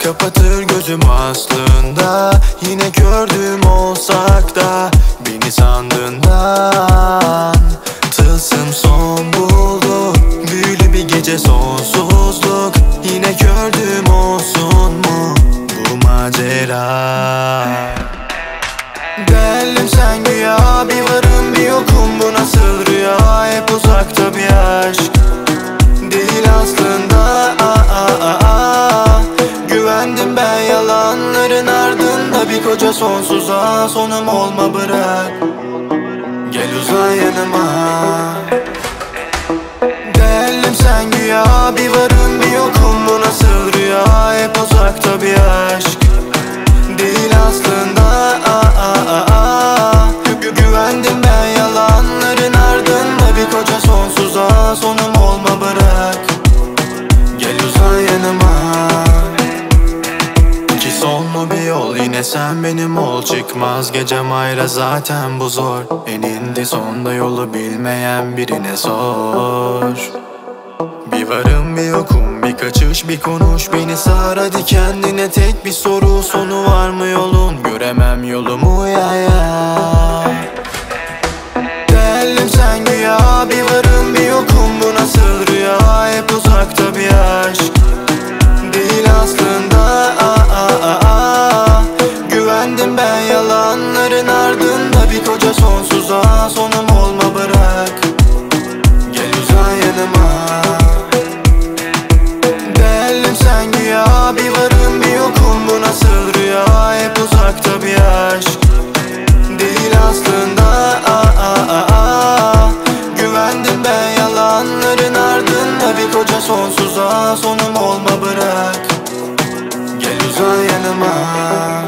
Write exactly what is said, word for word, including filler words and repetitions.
kapatır gözüm aslında. Yine gördüğüm olsak da beni sandığından. Tılsım son buldu, büyülü bir gece, sonsuzluk. Yine gördüğüm olsun mu bu macera? Değerlim sen güya, bir varım bir yokum, bu nasıl rüya? Hep uzakta bir aşk değil aslında. Aa, aa, aa. Güvendim ben yalanların ardında, bir koca sonsuza. Sonum olma bırak, gel uzan yanıma. Değerlim sen güya, bir varım bir yokum, bu nasıl rüya? Hep uzakta bir aşk değil aslında. Aa, aa, aa. Gü güvendim ben yalanların ardında, bir koca sonsuza. Sonum olma bırak, gel uzan yanıma. İki sonlu bir yol, yine sen benim ol. Çıkmaz gecem ayrı, zaten bu zor. Eninde sonda yolu bilmeyen birine sor. Bir varım bir yokum, bir kaçış bir konuş. Beni sar hadi kendine, tek bir soru. Sonu var mı yolun? Göremem yolumu ya ya. Değerlim sen güya, bir varım bir yokum, bu nasıl rüya? Hep uzakta bir aşk değil aslında. Aa, aa, aa. Güvendim ben yalanların ardında, bir koca sonsuza. Sonum olma bırak, gel uzan yanıma. Değerlim sen güya, bir varım bir yokum, bu nasıl rüya? Hep uzakta bir aşk değil aslında. Aa, aa, aa. Güvendim ben yalanların ardında, bir koca sonsuza. Sonum olma bırak, gel uzan yanıma.